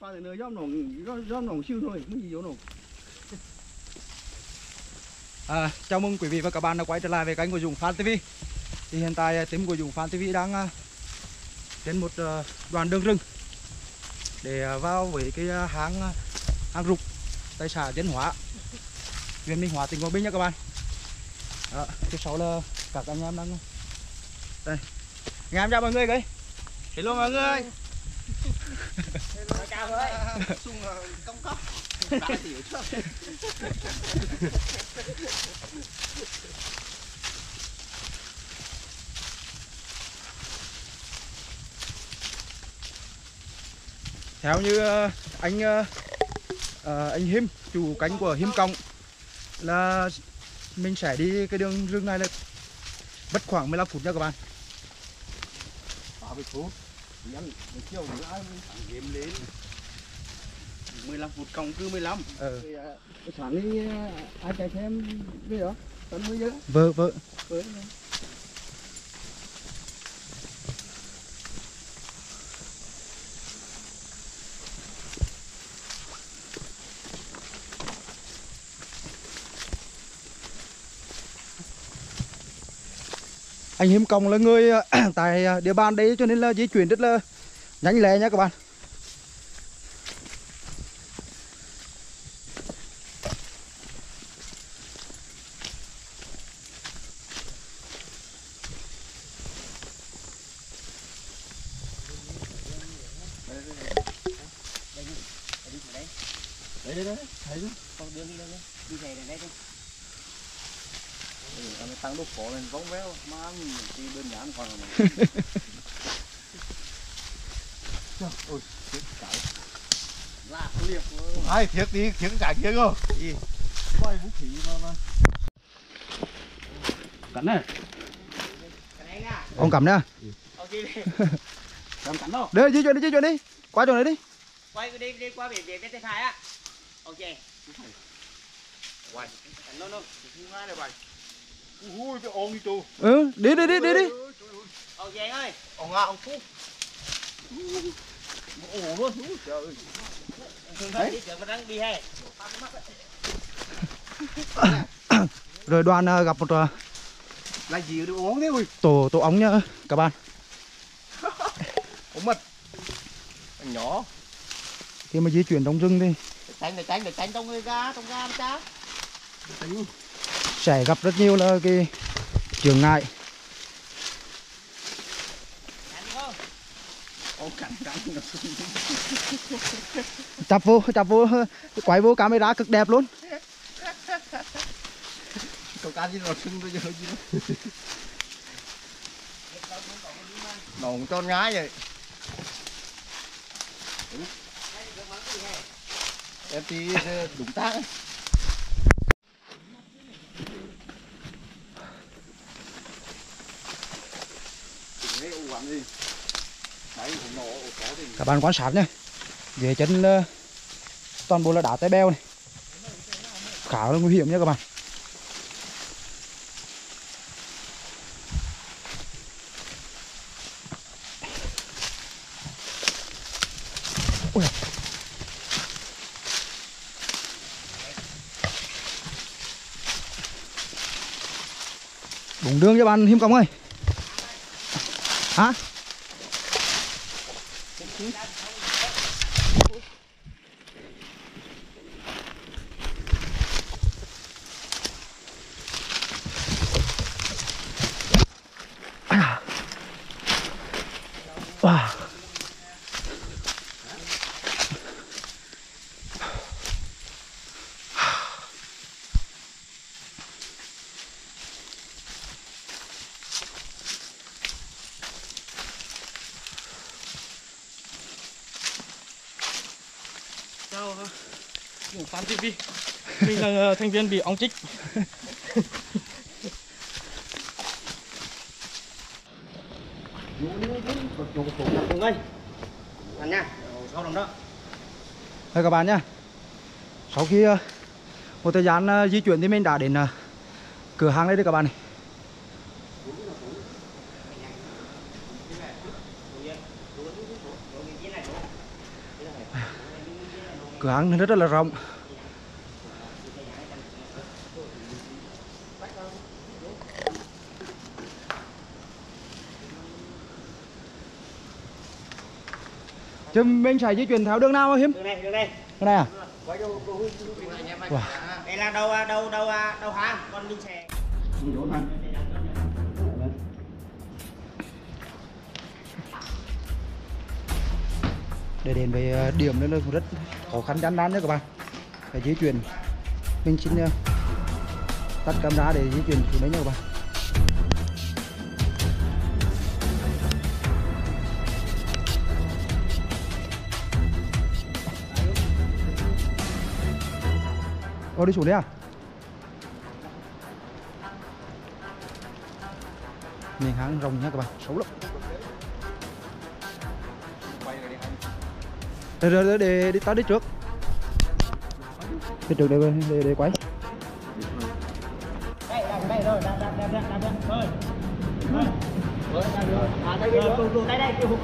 qua thì nơi gió nồng siêu thôi, mới gì gió nồng. Chào mừng quý vị và các bạn đã quay trở lại với kênh của Dũng Fan TV. Thì hiện tại team của Dũng Fan TV đang trên một đoạn đường rừng để vào với cái hang rục tại xã Dân Hóa, huyện Minh Hóa, tỉnh Quảng Bình nha các bạn. Phía sau là các anh em đang đây. Anh em chào mọi người cái. Hello mọi người. Hello chào ơi. Xung công cấp. Đã tiểu trước. Theo như anh Hiêm, chủ cánh của Hiêm Cộng, là mình sẽ đi cái đường rừng này là mất khoảng 15 phút nha các bạn. 30 phút. Dân chiều nữa ai mình thẳng game lên. 15 phút cộng cứ 15. Sáng đi ai chạy thêm cái đó. Tấn mới nhớ. Vợ. Anh Hiêm Cộng là người tại địa bàn đấy cho nên là di chuyển rất là nhanh lẹ nha các bạn. Đấy, thấy chứ. Con đường đi đâu đấy? Đi về đây đi. Anh tăng đốt cổ lên vóng véo, má ăn thì đơn giản còn là ôi, chết cãi. Lạc liệt. Ai thiệt đi, thiệt cái kia cơ. Đi. Quay vũ khí mà. Cắn này. Cái này Ông cầm nha. ok đi. Cầm cắn đâu? Đi di chuyển đi. Qua chỗ này đi. Quay đi qua biển cái hai á. Ok. Quay. Cắn luôn. Không ngay này bài. Ui cái ôm đi tù. Đi. Ok anh ơi. Ông ông Phú. Ồ luôn. Trời ơi. Đấy. Đi chợ đang đi hè. Rồi đoàn gặp một Là gì được uống thế ui. tổ ong nha các bạn. Ống mật. Anh nhỏ. Khi mà di chuyển trong rừng thì Tránh trong ga mà cha. sẽ gặp rất nhiều là cái chướng ngại. Chập vô quay vô camera cực đẹp luôn. Cậu cá gì nó sưng bây giờ gì đó. Nồng tròn ngái vậy. Em thì đúng tác ấy. Các bạn quan sát nhé, dưới chân toàn bộ là đá tay beo này, khá là nguy hiểm nha các bạn. Ui. Đúng đường cho bạn Hiêm Cộng ơi. Hả? Wow. Chào Dũng Fan TV. Mình là thành viên bị ong chích. Cùng ơi. Ăn nha. Sau đồng đó. Đây các bạn nhé, sau khi một thời gian di chuyển thì mình đã đến cửa hàng đây đấy các bạn này. Cửa hàng rất là rộng. Chứ mình sẽ di chuyển theo đường nào Hiếm? Đường này, đường đây. Cái này à? Wow. Đây là đầu hang, còn mình sẽ Để đến với điểm nữa là cũng rất khó khăn gian nan nữa các bạn. Phải di chuyển. Mình xin tắt camera để di chuyển xuống đấy nha các bạn. Ô, đi xuống đấy à? Miền hang rồng nha các bạn, xấu lắm. Để tao đi trước. Đi trước để quay. đây rồi, đạp thôi. Tụi đây đây, chưa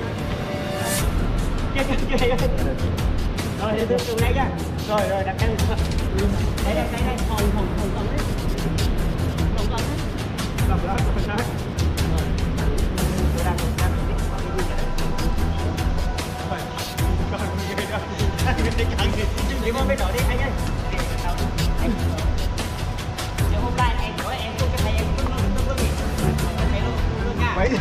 rồi, từ đây nha. Rồi, đặt đây. Đây, hồng cầm đấy. Hồng cầm đấy. Cầm đó. Đi qua bên đó đi anh ơi. Nếu hôm nay em nói em không cái thầy em không nghỉ. Thầy luôn nha. Em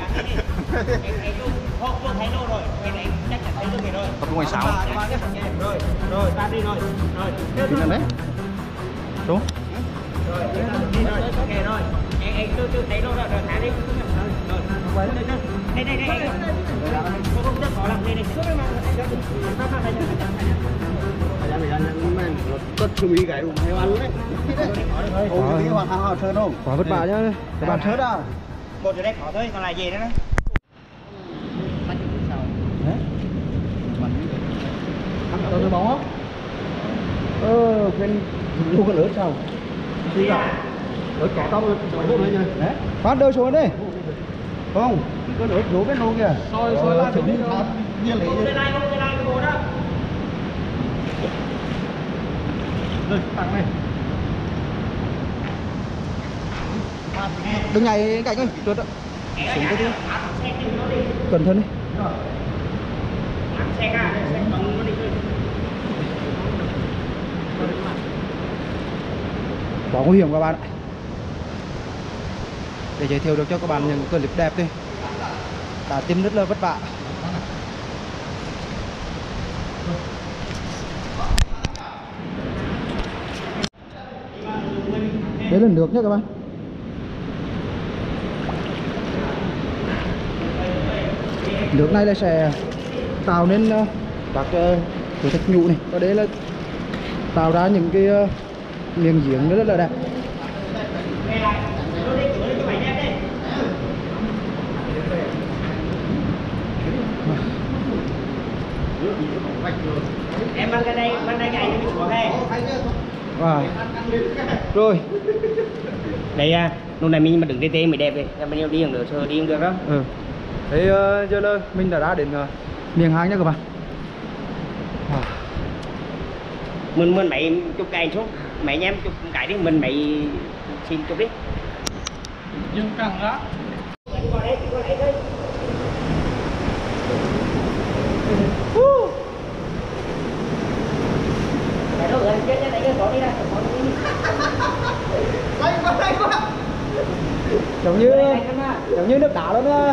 không thấy đâu rồi. Em chắc chắn thấy luôn rồi. Không ngoài sáu. Rồi, ta đi rồi. Đi lên đấy. Xuống. Rồi, đi rồi. Ok rồi. Em chưa thấy đâu rồi, thả đi. Rồi. Đây. Không rất khó làm đây. Rất chú ý cái heo ăn đấy. Ôi, cái hoàn hảo sơn không? Quá vất vả nhá. Các bạn Sơn à? Một chỗ đây khó thôi, còn lại gì nữa. Tao đưa bóng á? Bên luôn cái lửa sao? Đi rồi. Lửa cỏ tao luôn đấy nha. Phát đưa xuống đi. Không, cái lửa đổ bên luôn kìa. Soi lại chuẩn bị thả nhiên lý. Bên này cái bộ đó. Rồi, tặng này. Đừng nhảy cạnh ơi, trượt đó. Xuống cái thứ. Cẩn thận đi. Xe ra, xe bóng nó đi. Quá nguy hiểm các bạn ạ. Để giới thiệu được cho các bạn những clip đẹp thôi. Đã tìm rất là vất vả. Đấy là nước nhé các bạn. Nước này là sẽ tạo nên các thử thách nhũ này, và đấy là tạo ra những cái miếng giếng rất là đẹp. Em mang cái đây cái mình xuống đây. Wow. Rồi. Đây à, lúc này mình mà đứng trên mới đẹp đấy. Em mình đi được sờ đi được đó. Thế giờ là mình đã đến miền hang nha các bạn. Mình mày chụp cái xuống. Mày anh em chụp cái đi, mình mày xin chụp đi. Dương căng đó. Qua đây thôi. Đây đâu rồi, chết nha, đây có đi ra, có đi. Đây quá. Giống như nước đá luôn á.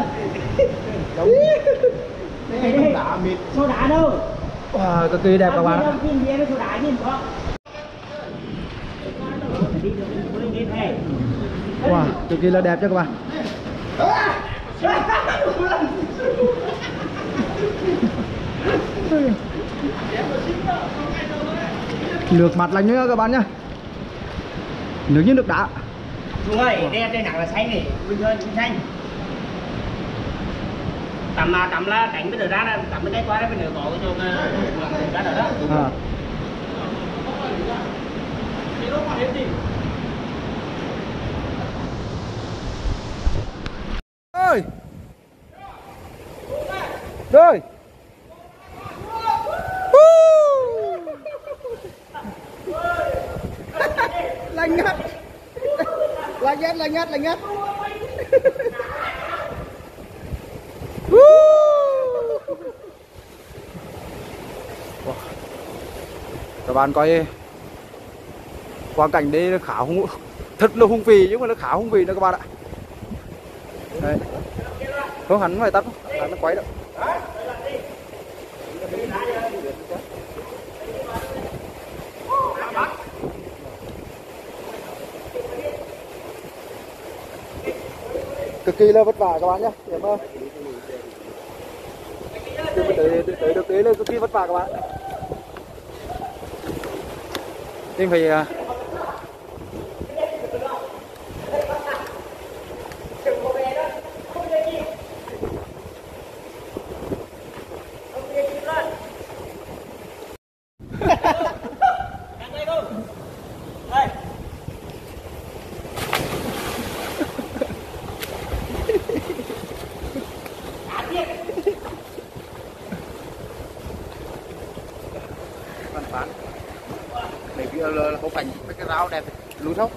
Đây nước đá mịt. Số đá đâu? Wow, cực kỳ đẹp các bạn ạ. Nhìn bia với số đá nhìn có. Wow, cực kỳ là đẹp cho các bạn. Nước mặt lạnh nữa các bạn nhá. Nước như nước đá. Đúng rồi, đây trên nặng là xanh này, bình thường xanh. Tắm là đánh bên ra là tắm bên đây qua đây bên nữa có cái chỗ ra đó. À. Ơi. Rồi. là nhát. Các bạn coi quang cảnh đây khá hung, thật là hung vị nhưng mà nó khá hung vị đó các bạn ạ. Đây. Không hẳn phải tắt, nó quay đâu. Cực kỳ là vất vả các bạn nhé. Để mà tới được đấy là cực kỳ vất vả các bạn. Nên phải để kia là không phải cái rau đẹp lúa thóc.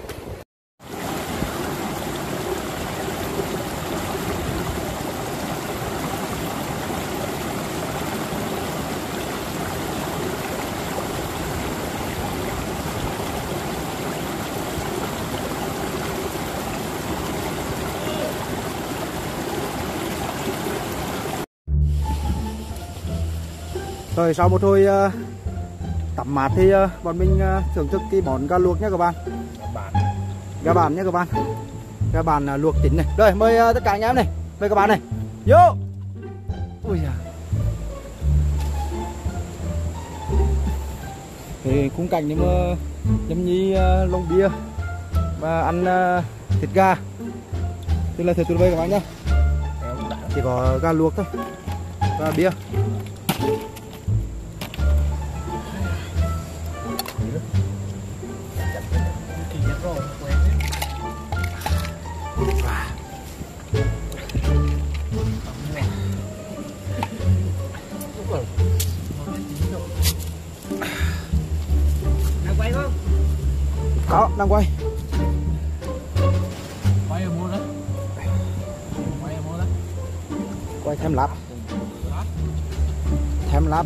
Rồi sau một hồi tắm mát thì bọn mình thưởng thức cái món gà luộc nhé các bạn. Gà bản nhé các bạn. Gà bản luộc chín này. Rồi mời tất cả anh em này, mời các bạn này. Vô. Ui da. Thì khung cảnh nhưng mà nhâm nhi lông bia và ăn thịt gà. Tức là thịt tuyệt vời các bạn nhé. Chỉ có gà luộc thôi và bia. Đang quay không? Có, đang quay. Quay ở mua đó. Quay thêm lap. Thêm lap.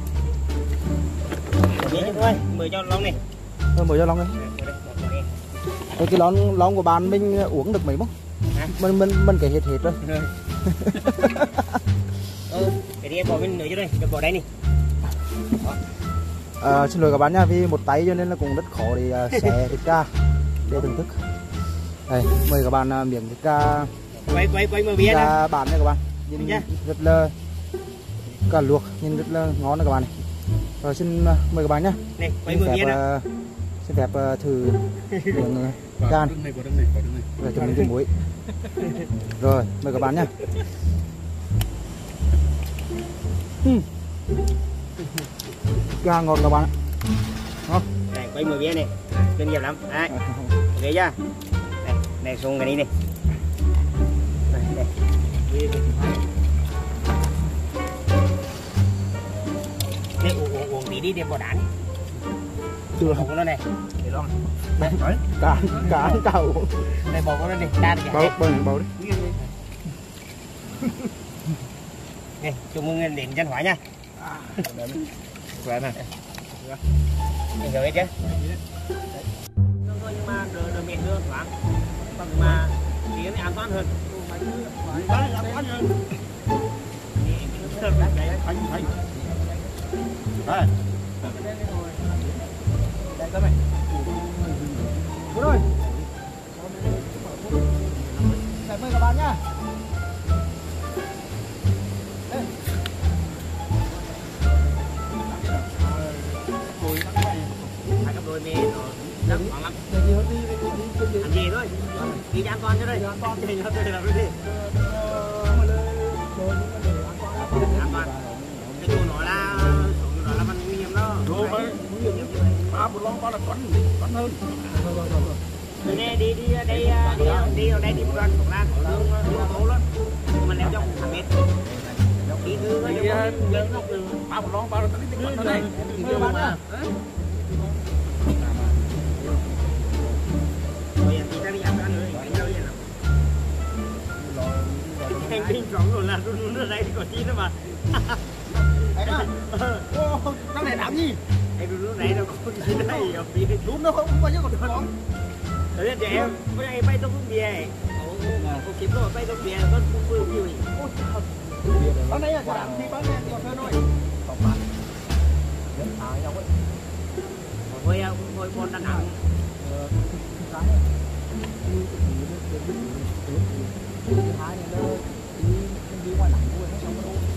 Thôi, mời cho lon này. Mời cho lon đi. Cái lon của bạn mình uống được mấy không? Mình kể hết rồi. Cái đi em bỏ bên nữa cho đây, bỏ đây này. Xin lỗi các bạn nha, vì một tay cho nên là cũng rất khó để xé thịt gà để thưởng thức. Đây, mời các bạn miếng thịt gà. Quay mở bia gà bản nha các bạn. Nhìn rất là gà luộc, nhìn rất là ngon đó các bạn này. Rồi xin mời các bạn nhé. Này, quay mở bia nè. Xin phép thử miếng gà này. Rồi cho mình cái muối. Rồi, mời các bạn nhé. Gà ngon các bạn ạ. Ngon. Này, quay mở bia này. Chuyên nghiệp lắm. Đấy. Ok chưa? Này xuống cái đi này. Đây. Đây uống tí đi để bỏ đạn. Chưa. Bỏ nó này. Để lo. Đây, Cả uống. Đây bỏ nó này, đan này. Bầu đi. Này, chúc mừng đến chân hóa nha. Khỏe mà. Anh hiểu hết chứ? Nhưng mà đỡ miệng đưa thoáng. Còn mà thì cái này an toàn hơn. An toàn hơn. Phải. Đây. Đây các mày. Bố ơi. Mời các bạn nhá. Hai cặp đôi mê nó rất khoảng lắm. Ăn gì thôi. Đi cho an toàn cho đây. An toàn thì nó tôi làm cái gì. An toàn. Cái chỗ nó làมันnguy hiểm đó. Đúng rồi. Ba một lon ba là quắn hơn. Đi ở đây đi một đoạn thuộc lan đường phố lắm. Mình leo trong hàng mét. Đi thứ nó lên nó từ ba một lon ba là tấn tích quắn này. Mời bạn nhá. Bây giờ đi ra đi ăn nữa. kinh chóng rồi là run ở đây còn chi nữa mà. Đấy à? Ô, trong này làm gì? Em run ở đây đâu có gì đây, bị Run nó không bao nhiêu còn con. Thế nên em, bữa nay bay tông bia. Cô kiếm rồi bay tông bia con vui nhiều nhỉ. Bán này là làm thì bán này thì thuê thôi. Còn bán. Đến thái đâu ấy. Ngồi con Đà Nẵng. Thái này nó đi ngoài nắng thôi nó xong nó đâu.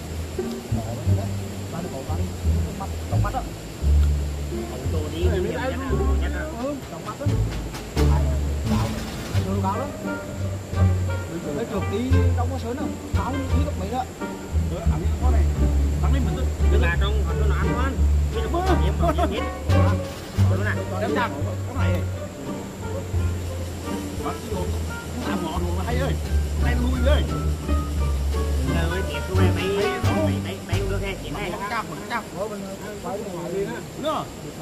Bán được bán mắt đóng mắt đó. Đồ đi nhiều nhất là Đóng mắt đó. Cáo đó. Cái chuột đi trong có sớm nào, cáo đi gặp mấy đó. Ăn cái con này, ăn đi mình tức. Tức là trong còn nó ăn quá. Cái nó có điểm còn nhiều nhất. Đúng này. Đâm chặt, cái này. Bắt cái đồ, không làm ngọt đồ mà hay ơi. Này lui ơi. Rồi kẹp của em mấy được hay chuyện này. Cặp. Mình phải ngoài đi nữa. Nữa.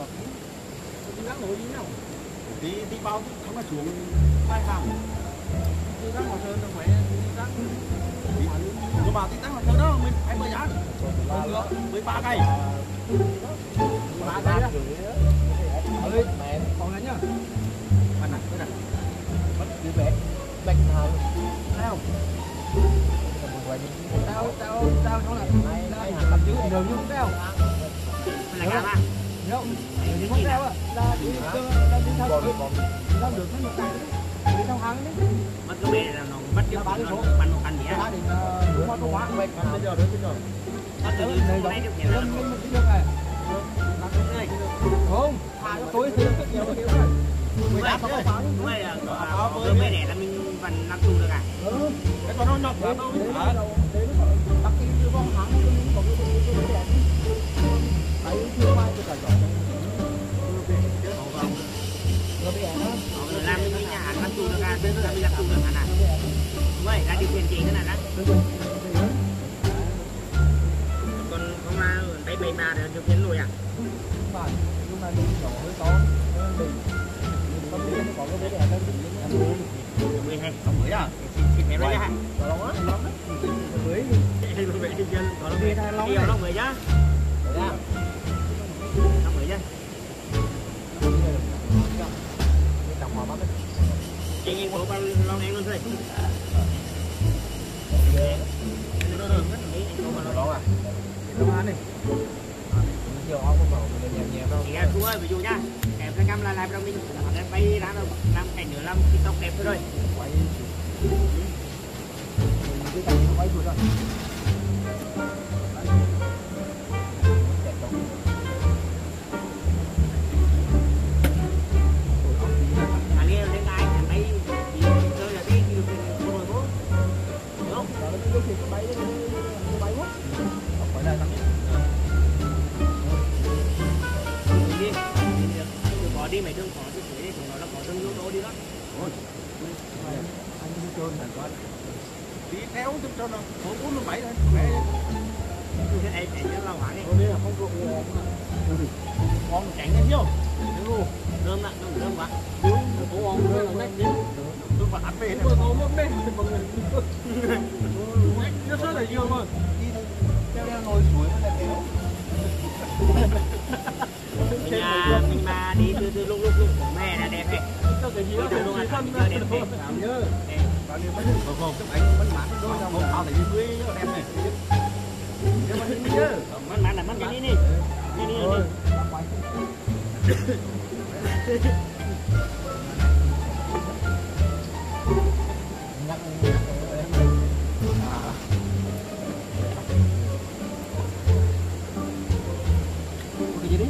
Tí bao không là xuống hai hàng. Đi rác ngoài sơn phải đi rác. Nhưng mà tí rác ngoài sơn đó mình phải mời giá. 13 cây. 13 cây đó. Ơi, mẹ còn này nhá. Anh này, cái này. Bắt chữ bẹt. Bẹt nào. Nào. Tao nó là này làm chữ đường như không đeo. Là cả ba. Không, thì không đeo á. Là đi theo được nó một cái. Đi theo hàng đấy. Mất cái bè là nó bắt cái bán nó bắn một phần nhé. Gia đình đúng hóa hóa bây giờ Nó từ từ này được nhỉ. Không, tối thì rất nhiều cái này. Đúng rồi là bữa bè đẻ là mình vẫn nằm tù được à? Cái con nó nhọt ra đâu. Bắt cái con hàng còn cái đẻ. Đấy chưa mai cái cả Làm mình nhà hàng nằm tù được à? Là mình nằm tù được hả? Đúng rồi, là điều kiện gì thế này đó. Còn không là đây bề mà điều kiện lùi à? Phải, lúc này mình nhỏ hơi to. Không biết có cái đẻ đâu. Mười hai. Không mới à? Thịt mềm đó nha. Có lắm á. Mới. Luôn vậy đi chân. Có lắm bia thay lắm. Nhiều lắm người nhá. Lắm người nhá. Chị nhìn bộ bao lâu đen luôn thôi. Chị em chú ơi, ví dụ nha, em sẽ cam lại trong mình, em bay ra đâu, làm cảnh nữa làm TikTok đẹp thôi. Đi mấy đường khó thì thế chúng nó có đường yếu tố đi đó. Anh đi chơi này quá. Đi kéo cho nó 447 thôi. Em nhớ lâu hả đi. Đây là không rượu. Ngon chảnh em vô. Rơm nặng không rơm quá. Có ngon đây là nách đi. Tôi phải ăn về. Tôi có mắm đây. Nó rất là dương thôi. Đi theo ngồi suối nó là kéo. Mình mà đi từ lúc mẹ là đẹp ấy. Đi từ lúc là thân đẹp ấy. Nhớ. Bao nhiêu mấy không chụp ảnh bánh mát đôi đâu. Một thao thì dưới đẹp này. Nhưng mà hình nhớ. Bánh mát là bánh cái đi. Đi đi. Cái gì đi?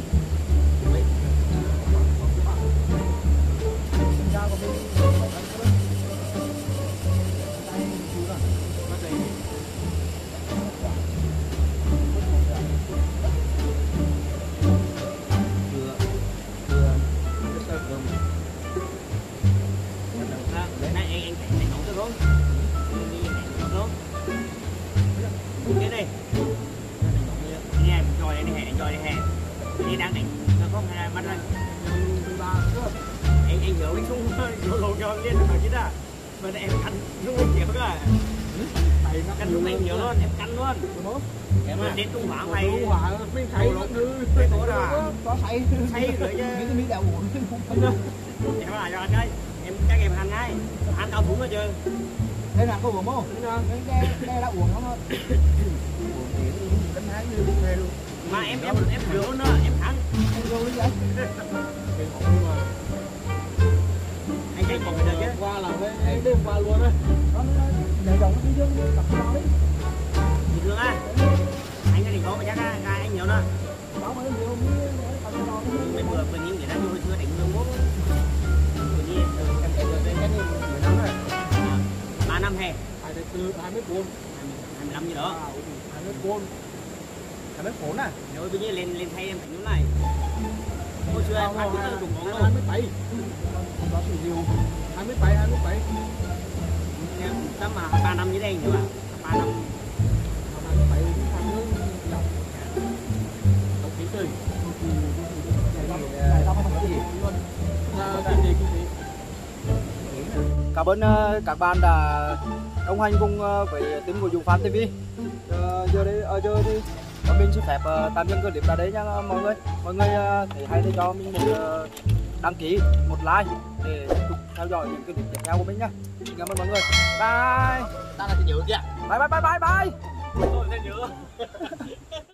Cái này nghe rồi đây hè rồi đây hè đi đang đánh nó không hay bắt lên anh hiểu cái chung vô lô cho liên mà chứ đã mà em ăn luôn kiểu cả canh lúc này nhiều luôn, em canh luôn. Em đến Trung Hóa mày. Trung Hóa mình thấy nó như Cái cố đó có say say rồi chứ. những cái miếng đậu uống Em lại cho anh ơi. Em các em hành ngay. Anh cao thủ rồi chứ. đây là cô bố mô đây đã uống không Mà em thử luôn nữa, em thắng. Anh chạy còn bây giờ chứ. qua là cái đêm qua luôn á. để dòng cái dương tập nó đấy Chị Thương á. Anh cái gì có mà chắc á, anh nhiều nữa. đó mới nhiều Mấy bữa vừa nhiên vậy đó, nhưng chưa đánh luôn bố. Vừa nhiên, Cái này 10 năm rồi. 3 năm hè, 24, 25 gì đó. 24. 24 à Rồi tự nhiên lên thay em thành này. Hồi xưa em ăn cũng đủ món luôn. 27. Không có sự nhiều. 27. Em tầm mà 3 năm dưới đây nhiều à. 3 năm. 27 tháng nữa đọc. Đọc kỹ tươi. này không có gì Luôn. Kinh tế. cảm ơn các bạn đã đồng hành cùng với team của Dũng Fan TV. Giờ đi mình xin phép tạm dừng clip tại đây nha mọi người thấy hay thì cho mình một đăng ký, một like để tiếp tục theo dõi những clip tiếp theo của mình nhé. Cảm ơn mọi người, bye Ta là thì nhớ kìa. bye bye bye bye bye. Tôi sẽ nhớ.